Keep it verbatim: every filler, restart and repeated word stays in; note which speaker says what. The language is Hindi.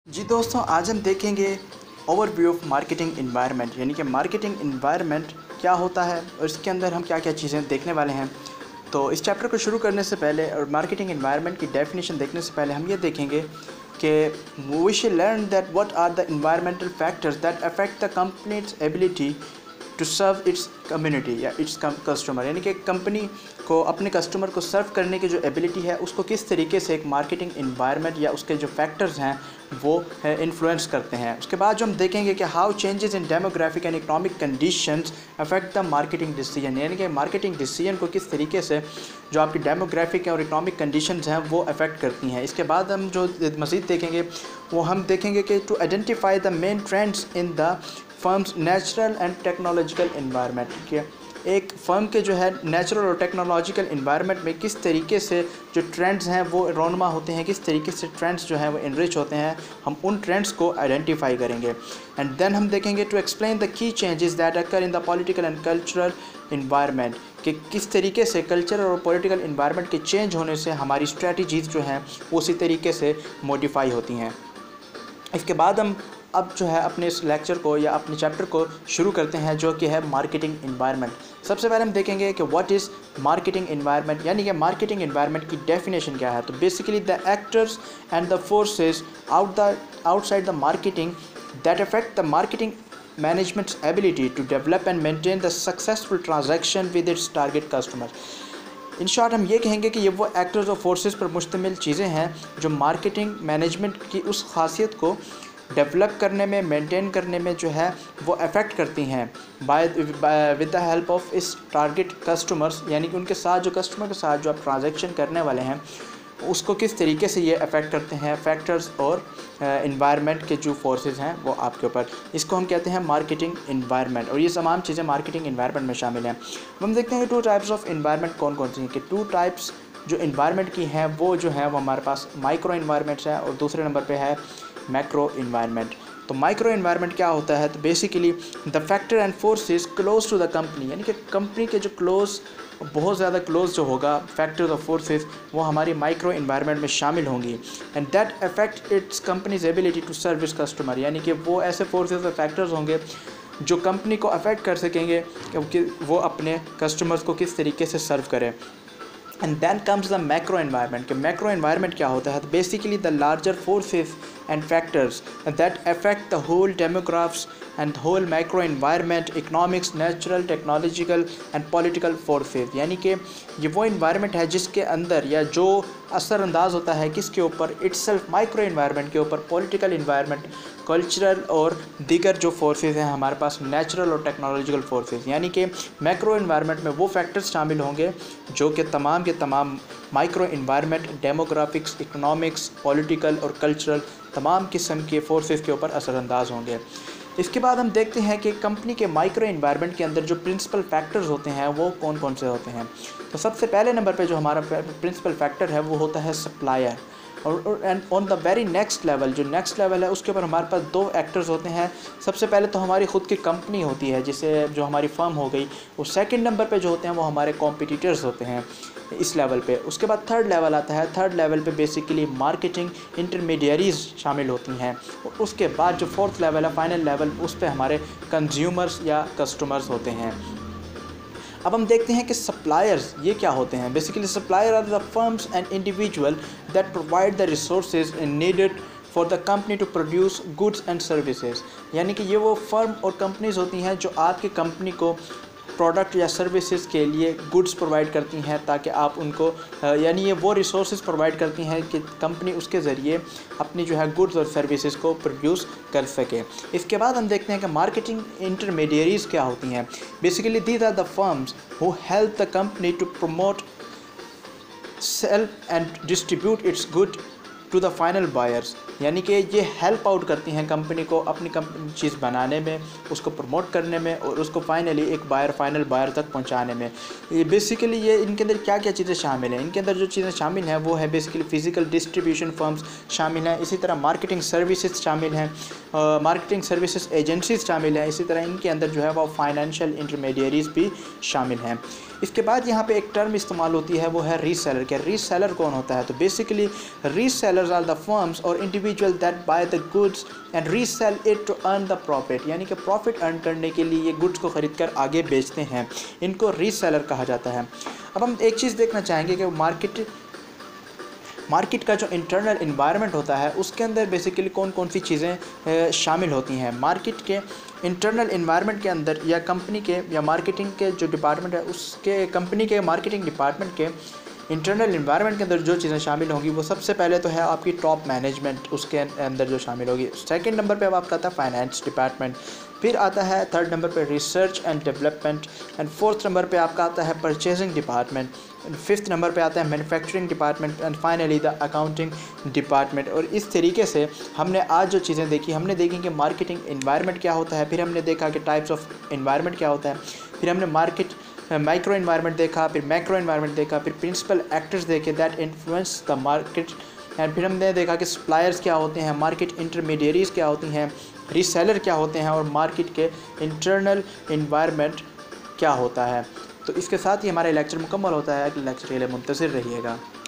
Speaker 1: जी दोस्तों, आज हम देखेंगे ओवरव्यू ऑफ मार्केटिंग इन्वायरमेंट, यानी कि मार्केटिंग इन्वायरमेंट क्या होता है और इसके अंदर हम क्या क्या चीज़ें देखने वाले हैं। तो इस चैप्टर को शुरू करने से पहले और मार्केटिंग इन्वायरमेंट की डेफिनेशन देखने से पहले हम ये देखेंगे कि we should learn that what are the environmental factors that affect the company's ability to serve its community या इट्स कस्टमर, यानी कि कंपनी को अपने कस्टमर को सर्व करने की जो एबिलिटी है उसको किस तरीके से एक मार्केटिंग इन्वायरमेंट या उसके जो फैक्टर्स हैं वो इन्फ्लुएंस करते हैं। उसके बाद जो हम देखेंगे कि how changes in demographic and economic conditions affect the marketing decision, यानी कि मार्केटिंग डिसीजन को किस तरीके से जो आपकी डेमोग्राफिक और इकोनॉमिक कंडीशंस हैं वो अफेक्ट करती हैं। इसके बाद हम जो मज़ीद देखेंगे वो हम देखेंगे कि to identify the main trends in the firm's natural and technological environment, के एक फ़र्म के जो है नेचुरल और टेक्नोलॉजिकल इन्वायरमेंट में किस तरीके से जो ट्रेंड्स हैं वो रोनमा होते हैं, किस तरीके से ट्रेंड्स जो हैं वो इनरिच होते हैं, हम उन ट्रेंड्स को आइडेंटिफाई करेंगे। एंड देन हम देखेंगे to explain the key changes that occur in the political and cultural environment, कि किस तरीके से कल्चरल और पॉलिटिकल इन्वायरमेंट के चेंज होने से हमारी स्ट्रेटजीज़ जो हैं वो उसी तरीके से मॉडिफाई होती हैं। इसके बाद हम अब जो है अपने इस लेक्चर को या अपने चैप्टर को शुरू करते हैं जो कि है मार्केटिंग इन्वायरमेंट। सबसे पहले हम देखेंगे कि व्हाट इज़ मार्केटिंग इन्वायरमेंट, यानी कि मार्केटिंग इन्वायरमेंट की डेफिनेशन क्या है। तो basically the actors and the forces out the outside the marketing that affect the marketing management's ability to develop and maintain the successful transaction with its target customer. In short हम ये कहेंगे कि ये वो एक्टर्स और फोर्सेस पर मुश्तमिल चीज़ें हैं जो मार्केटिंग मैनेजमेंट की उस खासियत को डेवलप करने में, मेंटेन करने में जो है वो अफेक्ट करती हैं by with the help of इस टारगेट कस्टमर्स, यानी कि उनके साथ जो कस्टमर के साथ जो आप ट्रांजैक्शन करने वाले हैं उसको किस तरीके से ये अफेक्ट करते हैं फैक्टर्स और इन्वायरमेंट uh, के जो फोर्सेस हैं वो आपके ऊपर। इसको हम कहते हैं मार्केटिंग इन्वायरमेंट, और ये तमाम चीज़ें मार्केटिंग इन्वायरमेंट में शामिल हैं। हम देखते हैं कि टू टाइप्स ऑफ इन्वायरमेंट कौन कौन सी हैं, कि टू टाइप्स जो इन्वायरमेंट की हैं वो जो है वो हमारे पास माइक्रो इन्वायरमेंट्स है और दूसरे नंबर पे है मैक्रो इन्वायरमेंट। तो माइक्रो इन्वायरमेंट क्या होता है, तो basically the factor and forces close to the company, यानी कि कंपनी के जो क्लोज बहुत ज़्यादा क्लोज जो होगा फैक्टर्स और फोर्सेस वो हमारी माइक्रो इन्वायरमेंट में शामिल होंगी। And that affect its company's ability to service customer, यानी कि वो ऐसे फोर्सेस और फैक्टर्स होंगे जो कंपनी को अफेक्ट कर सकेंगे क्योंकि वो अपने कस्टमर्स को किस तरीके से सर्व करें। And then comes the macro environment, कि मैक्रो इन्वायरमेंट क्या होता है, तो basically the larger forces and factors that affect the whole demographs and whole micro environment, economics, natural, technological and political forces, यानी कि ये वो इन्वायरमेंट है जिसके अंदर या जो असरअंदाज होता है किसके ऊपर, इट्सल्फ माइक्रो इन्वायरमेंट के ऊपर, पॉलिटिकल इन्वायरमेंट, कल्चरल और दीगर जो फोर्सेस हैं हमारे पास नेचुरल और टेक्नोलॉजिकल फोर्सेस, यानी कि मैक्रो इन्वायरमेंट में वो फैक्टर्स शामिल होंगे जो कि तमाम के तमाम micro environment, demographics, economics, political और कल्चरल तमाम किस्म के फोर्सेस के ऊपर असरअंदाज होंगे। इसके बाद हम देखते हैं कि कंपनी के माइक्रो इन्वायरमेंट के अंदर जो प्रिंसिपल फैक्टर्स होते हैं वो कौन कौन से होते हैं। तो सबसे पहले नंबर पे जो हमारा प्रिंसिपल फैक्टर है वो होता है सप्लायर, और and on the very next level, जो नेक्स्ट लेवल है उसके ऊपर हमारे पास दो एक्टर्स होते हैं। सबसे पहले तो हमारी ख़ुद की कंपनी होती है जिसे जो हमारी फर्म हो गई, और सेकंड नंबर पे जो होते हैं वो हमारे कॉम्पिटिटर्स होते हैं इस लेवल पे। उसके बाद थर्ड लेवल आता है, थर्ड लेवल पे बेसिकली मार्केटिंग इंटरमीडियरीज शामिल होती हैं, और उसके बाद जो फोर्थ लेवल है, फाइनल लेवल, उस पर हमारे कंज्यूमर्स या कस्टमर्स होते हैं। अब हम देखते हैं कि सप्लायर्स ये क्या होते हैं। Basically supplier are the firms and individual that provide the resources needed for the company to produce goods and services, यानी कि ये वो फर्म और कंपनीज होती हैं जो आपकी कंपनी को प्रोडक्ट या सर्विसेज के लिए गुड्स प्रोवाइड करती हैं ताकि आप उनको, यानी ये वो रिसोर्सेज प्रोवाइड करती हैं कि कंपनी उसके ज़रिए अपनी जो है गुड्स और सर्विसेज को प्रोड्यूस कर सके। इसके बाद हम देखते हैं कि मार्केटिंग इंटरमीडियरीज क्या होती हैं। Basically these are the firms who help the company to promote, sell and distribute its good to the final buyers, यानी कि ये हेल्प आउट करती हैं कंपनी को अपनी कंपनी चीज़ बनाने में, उसको प्रमोट करने में और उसको फाइनली एक बायर फाइनल बायर तक पहुंचाने में। ये बेसिकली ये इनके अंदर क्या क्या चीज़ें शामिल हैं, इनके अंदर जो चीज़ें शामिल हैं वो है बेसिकली फ़िज़िकल डिस्ट्रीब्यूशन फर्म्स शामिल हैं, इसी तरह मार्केटिंग सर्विसेज शामिल हैं, मार्केटिंग सर्विसेज एजेंसीज शामिल हैं, इसी तरह इनके अंदर जो है वो फाइनेंशियल इंटरमीडियरीज भी शामिल हैं। इसके बाद यहाँ पे एक टर्म इस्तेमाल होती है, वो है रीसेलर। क्या रीसेलर कौन होता है? तो basically resellers are the firms और individual that buy the goods and resell it to earn the profit, यानी कि प्रॉफिट अर्न करने के लिए ये गुड्स को ख़रीद कर आगे बेचते हैं, इनको रीसेलर कहा जाता है। अब हम एक चीज़ देखना चाहेंगे कि मार्केट मार्केट का जो इंटरनल इन्वायरमेंट होता है उसके अंदर बेसिकली कौन कौन सी चीज़ें शामिल होती हैं। मार्केट के इंटरनल इन्वायरमेंट के अंदर या कंपनी के या मार्केटिंग के जो डिपार्टमेंट है उसके कंपनी के मार्केटिंग डिपार्टमेंट के इंटरनल इन्वायरमेंट के अंदर जो चीज़ें शामिल होंगी वो सबसे पहले तो है आपकी टॉप मैनेजमेंट, उसके अंदर जो शामिल होगी। सेकंड नंबर पे अब आपका आता है फाइनेंस डिपार्टमेंट, फिर आता है थर्ड नंबर पे research and development, and fourth number पे आपका आता है परचेजिंग डिपार्टमेंट, फिफ्थ नंबर पे आता है manufacturing department, and finally the accounting department. और इस तरीके से हमने आज जो चीज़ें देखी, हमने देखी कि मार्केटिंग इन्वायरमेंट क्या होता है, फिर हमने देखा कि टाइप्स ऑफ इन्वायरमेंट क्या होता है, फिर हमने मार्केट माइक्रो इन्वायरमेंट देखा, फिर मैक्रो इन्वायरमेंट देखा, फिर प्रिंसिपल एक्टर्स देखे that influence the market, and फिर हमने देखा कि सप्लायर्स क्या होते हैं, मार्केट इंटरमीडियरीज क्या होती हैं, रीसेलर क्या होते हैं, और मार्केट के इंटरनल इन्वायरमेंट क्या होता है। तो इसके साथ ही हमारा लेक्चर मुकम्मल होता है। अगले लेक्चर के लिए मुंतज़िर रहिएगा।